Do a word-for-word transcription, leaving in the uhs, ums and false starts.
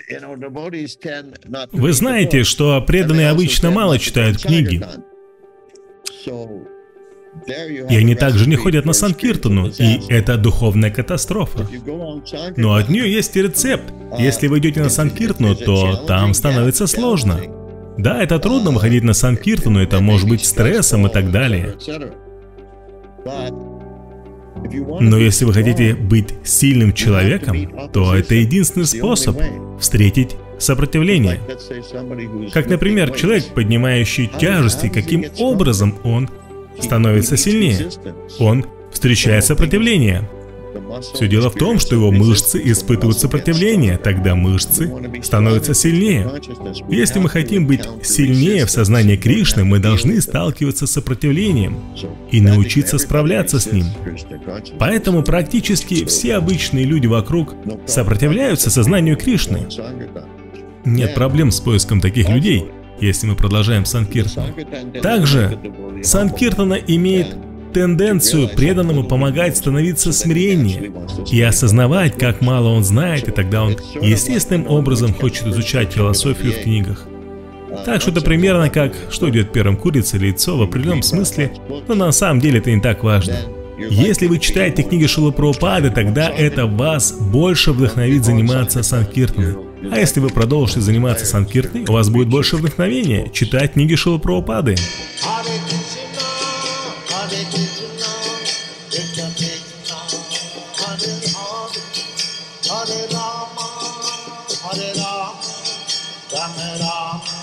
Вы знаете, что преданные обычно мало читают книги. И они также не ходят на Санкиртану, и это духовная катастрофа. Но от нее есть и рецепт. Если вы идете на Санкиртану, то там становится сложно. Да, это трудно выходить на Санкиртану, это может быть стрессом и так далее. Но если вы хотите быть сильным человеком, то это единственный способ встретить сопротивление. Как, например, человек, поднимающий тяжести, каким образом он становится сильнее? Он встречает сопротивление. Все дело в том, что его мышцы испытывают сопротивление, тогда мышцы становятся сильнее. Если мы хотим быть сильнее в сознании Кришны, мы должны сталкиваться с сопротивлением и научиться справляться с ним. Поэтому практически все обычные люди вокруг сопротивляются сознанию Кришны. Нет проблем с поиском таких людей, если мы продолжаем Санкиртану. Также Санкиртана имеет тенденцию преданному помогать становиться смиреннее и осознавать, как мало он знает, и тогда он естественным образом хочет изучать философию в книгах. Так что это примерно как, что идет первым, курица или яйцо, в определенном смысле, но на самом деле это не так важно. Если вы читаете книги Шрилы Прабхупады, тогда это вас больше вдохновит заниматься Санкиртаной. А если вы продолжите заниматься Санкиртаной, у вас будет больше вдохновения читать книги Шрилы Прабхупады. Hare Rama, Hare Rama, Rama Rama.